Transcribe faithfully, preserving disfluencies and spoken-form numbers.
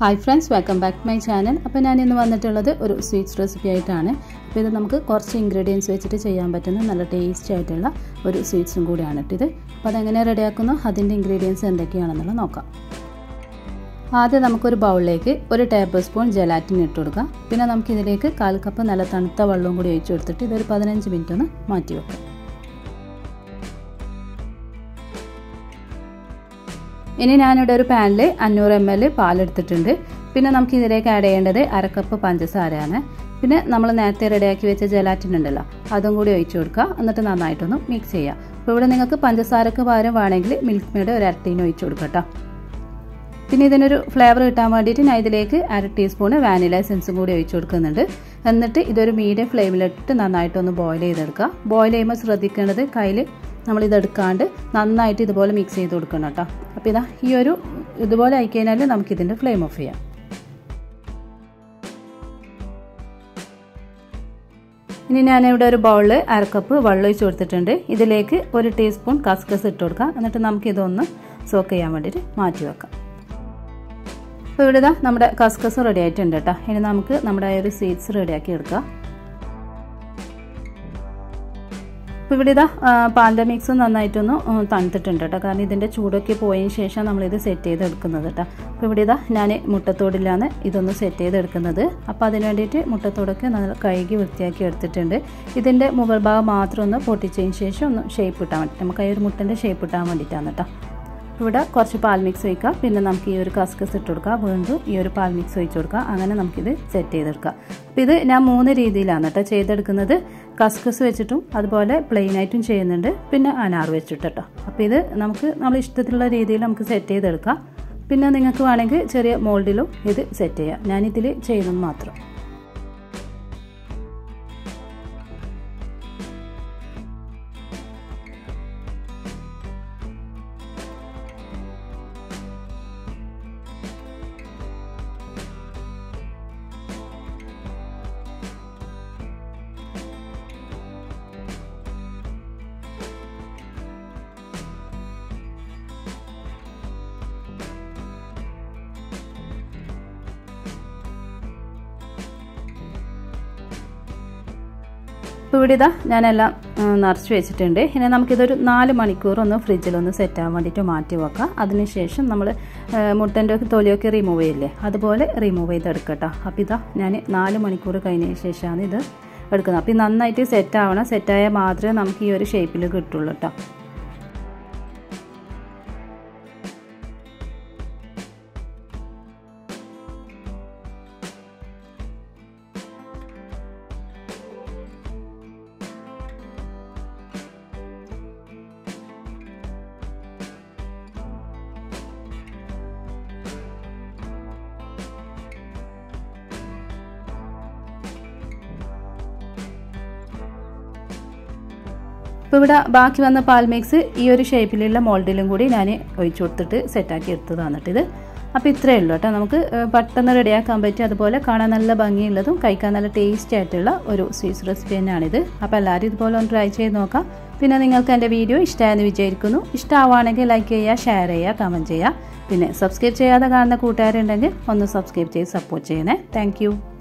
Hi friends, welcome back to my channel. അപ്പോൾ ഞാൻ ഇന്ന് വന്നിട്ടുള്ളത് ഒരു സ്വീറ്റ്സ് റെസിപ്പി ആയിട്ടാണ്. അപ്പോൾ ഇത് നമുക്ക് കുറച്ച് ഇൻഗ്രീഡിയൻസ് വെച്ചിട്ട് ചെയ്യാൻ പറ്റുന്ന നല്ല ടേസ്റ്റി ആയിട്ടുള്ള ഒരു സ്വീറ്റ്സും കൂടിയാണ് ഇത്. അപ്പോൾ അതെങ്ങനെ റെഡിയാക്കുന്നോ അതിൻ്റെ ഇൻഗ്രീഡിയൻസ് എന്തൊക്കെയാണെന്നുള്ളത് നോക്കാം. ആദ്യം നമുക്കൊരു ബൗളിലേക്ക് ഒരു ടേബിൾ സ്പൂൺ ജെലാറ്റിൻ ഇട്ട് കൊടുക്കാം. പിന്നെ നമുക്കിതിലേക്ക് കാൽ കപ്പ് നല്ല തണുത്ത വെള്ളവും കൂടി ഒഴിച്ചു കൊടുത്തിട്ട് ഇതൊരു പതിനഞ്ച് മിനിറ്റ് ഒന്ന് മാറ്റി വെക്കാം. ഇനി ഞാനിവിടെ ഒരു പാനിൽ അഞ്ഞൂറ് എം എൽ പാലെടുത്തിട്ടുണ്ട്. പിന്നെ നമുക്ക് ഇതിലേക്ക് ആഡ് ചെയ്യേണ്ടത് അര കപ്പ് പഞ്ചസാരയാണ്. പിന്നെ നമ്മൾ നേരത്തെ റെഡിയാക്കി വെച്ച ജെലാറ്റിൻ ഉണ്ടല്ലോ അതും കൂടി ഒഴിച്ചു കൊടുക്കുക. എന്നിട്ട് നന്നായിട്ടൊന്ന് മിക്സ് ചെയ്യുക. അപ്പോൾ ഇവിടെ നിങ്ങൾക്ക് പഞ്ചസാരക്ക് പകരം വേണമെങ്കിൽ മിൽക്ക് മെയ്ഡ് ഒരു അരട്ടീന് ഒഴിച്ചു കൊടുക്കുക കേട്ടോ. പിന്നെ ഇതിനൊരു ഫ്ലേവർ കിട്ടാൻ വേണ്ടിയിട്ട് ഞാൻ ഇതിലേക്ക് അര ടീസ്പൂണ് വാനില എസൻസും കൂടി ഒഴിച്ചു കൊടുക്കുന്നുണ്ട്. എന്നിട്ട് ഇതൊരു മീഡിയം ഫ്ലെയിമിലിട്ട് നന്നായിട്ടൊന്ന് ബോയിൽ ചെയ്തെടുക്കുക. ബോയിൽ ചെയ്യുമ്പോൾ ശ്രദ്ധിക്കേണ്ടത് കയ്യിൽ നമ്മളിതെടുക്കാണ്ട് നന്നായിട്ട് ഇതുപോലെ മിക്സ് ചെയ്ത് കൊടുക്കണം കേട്ടോ. അപ്പോൾ ഇതാ ഈ ഒരു ഇതുപോലെ ആയിക്കഴിഞ്ഞാൽ നമുക്കിതിൻ്റെ ഫ്ലെയിം ഓഫ് ചെയ്യാം. ഇനി ഞാനിവിടെ ഒരു ബൗളിൽ അരക്കപ്പ് വെള്ളം ഒഴിച്ച് കൊടുത്തിട്ടുണ്ട്. ഇതിലേക്ക് ഒരു ടീസ്പൂൺ കസ്കസ് ഇട്ട് കൊടുക്കാം. എന്നിട്ട് നമുക്കിതൊന്ന് സോക്ക് ചെയ്യാൻ വേണ്ടിയിട്ട് മാറ്റി വെക്കാം. അപ്പോൾ ഇവിടെ ഇതാ നമ്മുടെ കസ്കസ് റെഡി ആയിട്ടുണ്ട് കേട്ടോ. ഇനി നമുക്ക് നമ്മുടെ ആ ഒരു സ്വീറ്റ്സ് റെഡിയാക്കി എടുക്കാം. അപ്പോൾ ഇവിടെ ഇതാ പാലിൻ്റെ മിക്സ് നന്നായിട്ടൊന്ന് തണുത്തിട്ടുണ്ട് കേട്ടോ. കാരണം ഇതിൻ്റെ ചൂടൊക്കെ പോയതിന് ശേഷം നമ്മളിത് സെറ്റ് ചെയ്തെടുക്കുന്നത് കേട്ടോ. അപ്പോൾ ഇവിടെ ഇതാ ഞാൻ മുട്ടത്തോടിലാണ് ഇതൊന്ന് സെറ്റ് ചെയ്തെടുക്കുന്നത്. അപ്പോൾ അതിന് വേണ്ടിയിട്ട് മുട്ടത്തോടൊക്കെ നല്ല കഴുകി വൃത്തിയാക്കി എടുത്തിട്ടുണ്ട്. ഇതിൻ്റെ മുകൾ ഭാഗം മാത്രം ഒന്ന് പൊട്ടിച്ചതിന് ശേഷം ഒന്ന് ഷേപ്പ് ഇട്ടാൻ വേണ്ടിയിട്ട് നമുക്ക് ഈ ഒരു മുട്ടൻ്റെ ഷേപ്പ് ഇട്ടാൻ വേണ്ടിയിട്ടാണ് കേട്ടോ. ഇവിടെ കുറച്ച് പാൽ മിക്സ് ഒഴിക്കുക. പിന്നെ നമുക്ക് ഈ ഒരു കസ്കസ് ഇട്ട് കൊടുക്കുക. വീണ്ടും ഈ ഒരു പാൽ മിക്സ് ഒഴിച്ച് കൊടുക്കുക. അങ്ങനെ നമുക്കിത് സെറ്റ് ചെയ്തെടുക്കാം. അപ്പോൾ ഇത് ഞാൻ മൂന്ന് രീതിയിലാണ് കേട്ടോ ചെയ്തെടുക്കുന്നത്. കസ്കസ് വെച്ചിട്ടും അതുപോലെ പ്ലെയിൻ ആയിട്ടും ചെയ്യുന്നുണ്ട്. പിന്നെ അനാർ വെച്ചിട്ട് കേട്ടോ. അപ്പോൾ ഇത് നമുക്ക് നമ്മൾ ഇഷ്ടത്തിലുള്ള രീതിയിൽ നമുക്ക് സെറ്റ് ചെയ്തെടുക്കാം. പിന്നെ നിങ്ങൾക്ക് വേണമെങ്കിൽ ചെറിയ മോൾഡിലും ഇത് സെറ്റ് ചെയ്യാം. ഞാനിതിൽ ചെയ്യുന്നത് മാത്രം. ഇപ്പോൾ ഇവിടെ ഇതാ ഞാനെല്ലാം നിറച്ച് വെച്ചിട്ടുണ്ട്. ഇനി നമുക്കിതൊരു നാല് മണിക്കൂർ ഒന്ന് ഫ്രിഡ്ജിലൊന്ന് സെറ്റ് ആകാൻ വേണ്ടിയിട്ട് മാറ്റി വെക്കാം. അതിനുശേഷം നമ്മൾ മുട്ടൻ്റെ തൊലിയൊക്കെ റിമൂവ് ചെയ്യില്ലേ അതുപോലെ റിമൂവ് ചെയ്തെടുക്കട്ടോ. അപ്പോൾ ഇതാ ഞാൻ നാല് മണിക്കൂർ കഴിഞ്ഞതിന് ശേഷമാണ് ഇത് എടുക്കുന്നത്. അപ്പോൾ നന്നായിട്ട് സെറ്റ് ആവണം. സെറ്റായാൽ മാത്രമേ നമുക്ക് ഈ ഒരു ഷേപ്പിൽ കിട്ടുള്ളൂ കേട്ടോ. ഇപ്പോൾ ഇവിടെ ബാക്കി വന്ന പാൽ മിക്സ് ഈ ഒരു ഷേപ്പിലുള്ള മോൾഡിലും കൂടി ഞാൻ ഒഴിച്ചു കൊടുത്തിട്ട് സെറ്റാക്കി എടുത്തതാണ് ഇത്. അപ്പോൾ ഇത്രയേ ഉള്ളൂ കേട്ടോ. നമുക്ക് പെട്ടെന്ന് റെഡിയാക്കാൻ പറ്റും. അതുപോലെ കാണാൻ നല്ല ഭംഗിയുള്ളതും കഴിക്കാൻ നല്ല ടേസ്റ്റി ആയിട്ടുള്ള ഒരു സ്വീറ്റ്സ് റെസിപ്പി തന്നെയാണിത്. അപ്പോൾ എല്ലാവരും ഇതുപോലെ ഒന്ന് ട്രൈ ചെയ്ത് നോക്കാം. പിന്നെ നിങ്ങൾക്ക് എൻ്റെ വീഡിയോ ഇഷ്ടമായെന്ന് വിചാരിക്കുന്നു. ഇഷ്ടമാവുകയാണെങ്കിൽ ലൈക്ക് ചെയ്യുക, ഷെയർ ചെയ്യുക, കമൻറ്റ് ചെയ്യുക. പിന്നെ സബ്സ്ക്രൈബ് ചെയ്യാതെ കാണുന്ന കൂട്ടുകാരുണ്ടെങ്കിൽ ഒന്ന് സബ്സ്ക്രൈബ് ചെയ്ത് സപ്പോർട്ട് ചെയ്യണേ. താങ്ക്